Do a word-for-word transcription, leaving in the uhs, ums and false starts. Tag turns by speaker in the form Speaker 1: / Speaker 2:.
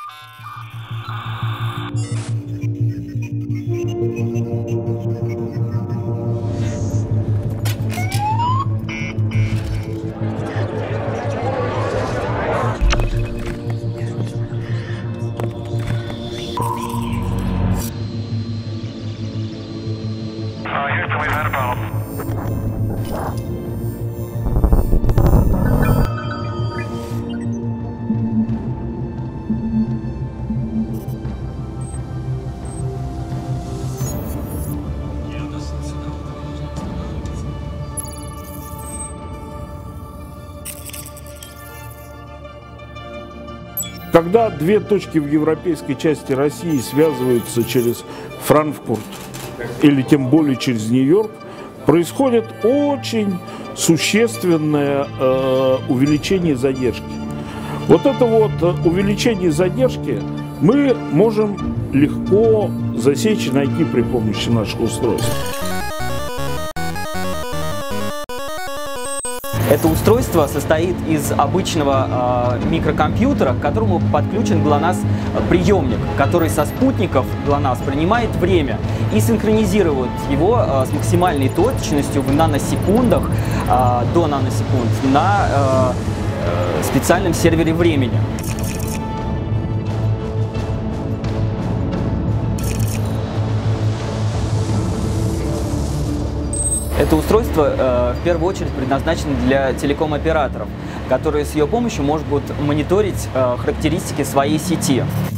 Speaker 1: Когда две точки в европейской части России связываются через Франкфурт или тем более через Нью-Йорк, происходит очень существенное э, увеличение задержки. Вот это вот увеличение задержки мы можем легко засечь и найти при помощи наших устройств.
Speaker 2: Это устройство состоит из обычного э, микрокомпьютера, к которому подключен ГЛОНАСС приемник, который со спутников ГЛОНАСС принимает время и синхронизирует его э, с максимальной точностью в наносекундах э, до наносекунд на э, э, специальном сервере времени. Это устройство э, в первую очередь предназначено для телеком-операторов, которые с ее помощью могут мониторить э, характеристики своей сети.